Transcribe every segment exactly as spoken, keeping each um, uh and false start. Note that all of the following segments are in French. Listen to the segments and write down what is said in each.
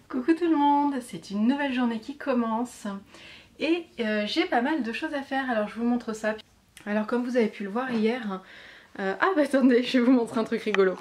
Coucou tout le monde, c'est une nouvelle journée qui commence et euh, j'ai pas mal de choses à faire, alors je vous montre ça. Alors comme vous avez pu le voir hier, euh, ah bah attendez, je vais vous montrer un truc rigolo.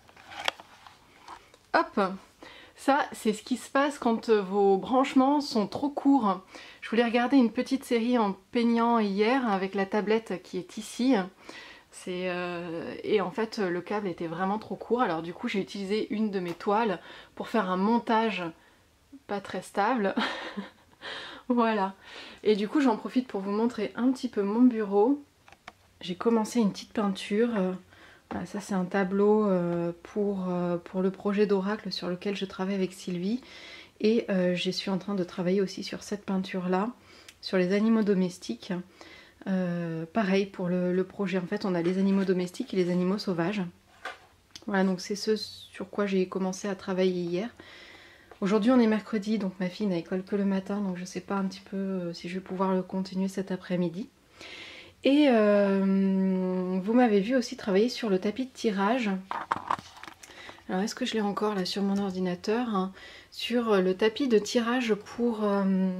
Hop, ça c'est ce qui se passe quand vos branchements sont trop courts. Je voulais regarder une petite série en peignant hier avec la tablette qui est ici. C'est euh, et en fait le câble était vraiment trop court, alors du coup j'ai utilisé une de mes toiles pour faire un montage pas très stable. Voilà, et du coup j'en profite pour vous montrer un petit peu mon bureau. J'ai commencé une petite peinture, voilà, ça c'est un tableau pour, pour le projet d'Oracle sur lequel je travaille avec Sylvie, et euh, je suis en train de travailler aussi sur cette peinture là, sur les animaux domestiques. Euh, pareil pour le, le projet, en fait on a les animaux domestiques et les animaux sauvages. Voilà, donc c'est ce sur quoi j'ai commencé à travailler hier. Aujourd'hui on est mercredi, donc ma fille n'a école que le matin, donc je sais pas un petit peu si je vais pouvoir le continuer cet après-midi. Et euh, vous m'avez vu aussi travailler sur le tapis de tirage. Alors est-ce que je l'ai encore là sur mon ordinateur, hein, sur le tapis de tirage pour... Euh,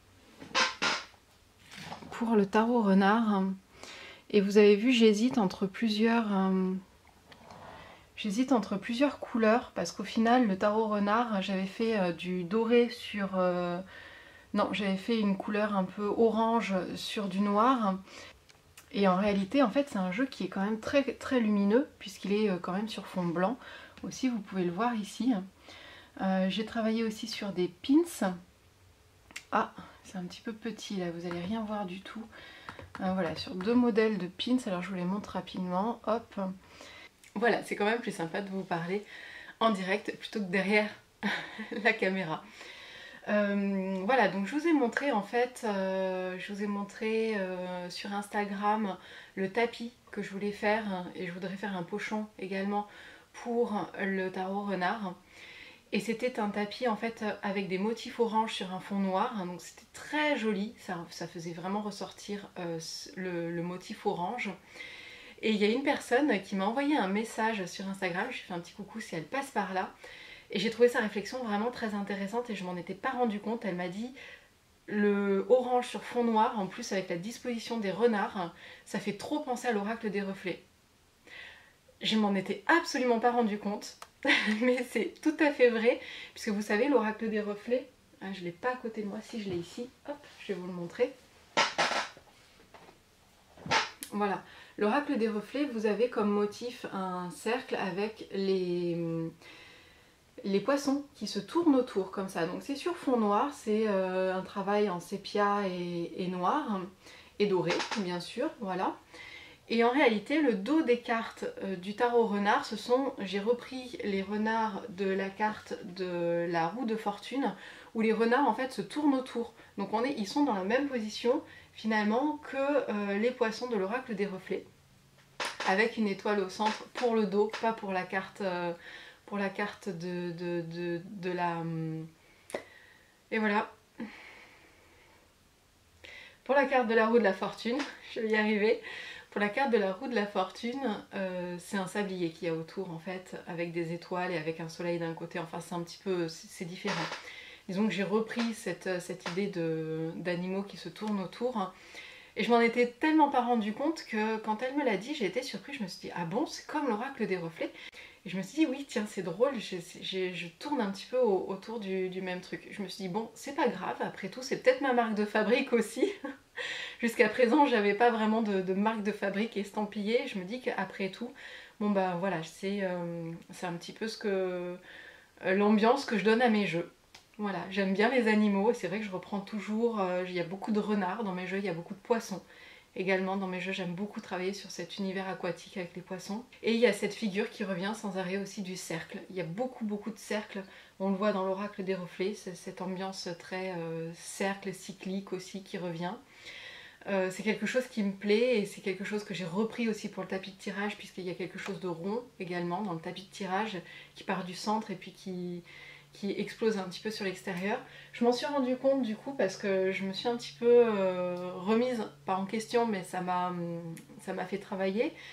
pour le tarot renard, et vous avez vu j'hésite entre plusieurs euh, j'hésite entre plusieurs couleurs parce qu'au final le tarot renard j'avais fait euh, du doré sur euh, non j'avais fait une couleur un peu orange sur du noir, et en réalité en fait c'est un jeu qui est quand même très très lumineux puisqu'il est euh, quand même sur fond blanc aussi, vous pouvez le voir ici. Euh, j'ai travaillé aussi sur des pins. Ah, c'est un petit peu petit là, vous allez rien voir du tout. Euh, voilà, sur deux modèles de pins, alors je vous les montre rapidement. Hop. Voilà, c'est quand même plus sympa de vous parler en direct plutôt que derrière la caméra. Euh, voilà, donc je vous ai montré en fait, euh, je vous ai montré euh, sur Instagram le tapis que je voulais faire, et je voudrais faire un pochon également pour le tarot renard. Et c'était un tapis en fait avec des motifs orange sur un fond noir, donc c'était très joli, ça, ça faisait vraiment ressortir euh, le, le motif orange. Et il y a une personne qui m'a envoyé un message sur Instagram, je lui ai fait un petit coucou si elle passe par là, et j'ai trouvé sa réflexion vraiment très intéressante et je m'en étais pas rendu compte. Elle m'a dit le orange sur fond noir, en plus avec la disposition des renards, ça fait trop penser à l'oracle des reflets. Je m'en étais absolument pas rendu compte. Mais c'est tout à fait vrai, puisque vous savez l'oracle des reflets, ah, je ne l'ai pas à côté de moi, si je l'ai ici, hop, je vais vous le montrer. Voilà, l'oracle des reflets, vous avez comme motif un cercle avec les, les poissons qui se tournent autour comme ça. Donc c'est sur fond noir, c'est euh, un travail en sépia et, et noir, et doré bien sûr, voilà. Et en réalité, le dos des cartes euh, du tarot renard, ce sont, j'ai repris les renards de la carte de la roue de fortune, où les renards en fait se tournent autour. Donc on est, ils sont dans la même position finalement que euh, les poissons de l'oracle des reflets, avec une étoile au centre pour le dos, pas pour la carte, euh, pour la carte de, de, de, de la... Hum, et voilà. Pour la carte de la roue de la fortune, je vais y arriver. Pour la carte de la roue de la fortune, euh, c'est un sablier qu'il y a autour en fait, avec des étoiles et avec un soleil d'un côté, enfin c'est un petit peu, c'est différent. Disons que j'ai repris cette, cette idée d'animaux qui se tournent autour, et je m'en étais tellement pas rendu compte que quand elle me l'a dit, j'ai été surprise, je me suis dit ah bon, c'est comme l'oracle des reflets. Et je me suis dit oui tiens c'est drôle, je, je, je tourne un petit peu au, autour du, du même truc. Je me suis dit bon c'est pas grave, après tout c'est peut-être ma marque de fabrique aussi. Jusqu'à présent j'avais pas vraiment de, de marque de fabrique estampillée, je me dis qu'après tout, bon bah voilà c'est euh, un petit peu ce que euh, l'ambiance que je donne à mes jeux. Voilà, j'aime bien les animaux et c'est vrai que je reprends toujours, euh, il y a beaucoup de renards dans mes jeux, il y a beaucoup de poissons. Également dans mes jeux, j'aime beaucoup travailler sur cet univers aquatique avec les poissons. Et il y a cette figure qui revient sans arrêt aussi du cercle. Il y a beaucoup beaucoup de cercles, on le voit dans l'oracle des reflets, c'est cette ambiance très euh, cercle cyclique aussi qui revient. Euh, c'est quelque chose qui me plaît et c'est quelque chose que j'ai repris aussi pour le tapis de tirage, puisqu'il y a quelque chose de rond également dans le tapis de tirage qui part du centre et puis qui... qui explose un petit peu sur l'extérieur. Je m'en suis rendu compte du coup parce que je me suis un petit peu euh, remise, pas en question, mais ça m'a ça m'a fait travailler.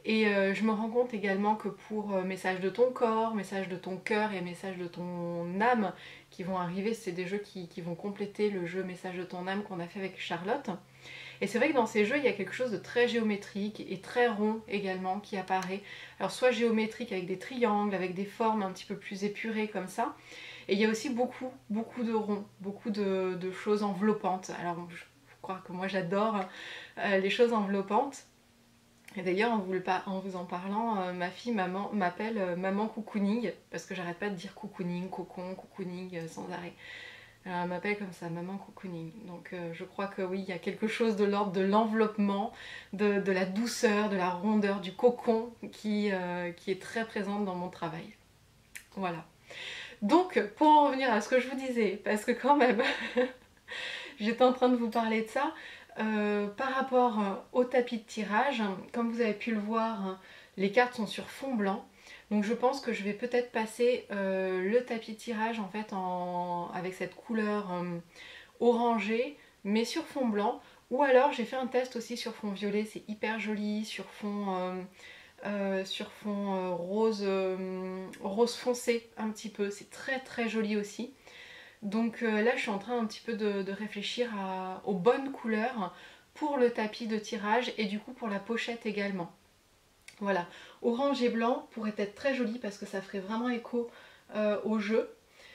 Et euh, je me rends compte également que pour euh, message de ton corps, message de ton cœur et message de ton âme qui vont arriver, c'est des jeux qui, qui vont compléter le jeu message de ton âme qu'on a fait avec Charlotte. Et c'est vrai que dans ces jeux, il y a quelque chose de très géométrique et très rond également qui apparaît. Alors soit géométrique avec des triangles, avec des formes un petit peu plus épurées comme ça. Et il y a aussi beaucoup, beaucoup de ronds, beaucoup de, de choses enveloppantes. Alors je crois que moi j'adore euh, les choses enveloppantes. Et d'ailleurs, en, en vous en parlant, euh, ma fille m'appelle euh, maman cocooning, parce que j'arrête pas de dire cocooning, cocon, cocooning euh, sans arrêt. Alors, elle m'appelle comme ça, maman cocooning. Donc euh, je crois que oui, il y a quelque chose de l'ordre de l'enveloppement, de, de la douceur, de la rondeur, du cocon qui, euh, qui est très présente dans mon travail. Voilà. Donc, pour en revenir à ce que je vous disais, parce que quand même, j'étais en train de vous parler de ça, Euh, par rapport euh, au tapis de tirage, comme vous avez pu le voir, hein, les cartes sont sur fond blanc. Donc je pense que je vais peut-être passer euh, le tapis de tirage en fait en... avec cette couleur euh, orangée, mais sur fond blanc. Ou alors j'ai fait un test aussi sur fond violet, c'est hyper joli, sur fond, euh, euh, sur fond euh, rose, euh, rose foncé un petit peu. C'est très très joli aussi. Donc euh, là je suis en train un petit peu de, de réfléchir à, aux bonnes couleurs pour le tapis de tirage et du coup pour la pochette également. Voilà, orange et blanc pourrait être très joli parce que ça ferait vraiment écho euh, au jeu.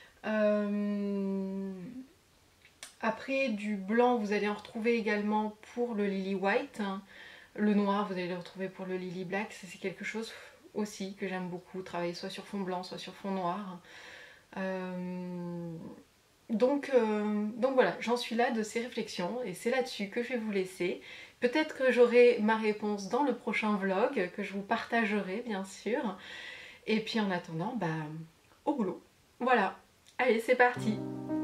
Euh... Après du blanc vous allez en retrouver également pour le Lily White. Le noir vous allez le retrouver pour le Lily Black. C'est quelque chose aussi que j'aime beaucoup, travailler soit sur fond blanc soit sur fond noir. Euh... Donc, euh, donc voilà, j'en suis là de ces réflexions et c'est là-dessus que je vais vous laisser. Peut-être que j'aurai ma réponse dans le prochain vlog, que je vous partagerai bien sûr. Et puis en attendant, bah, au boulot. Voilà, allez c'est parti!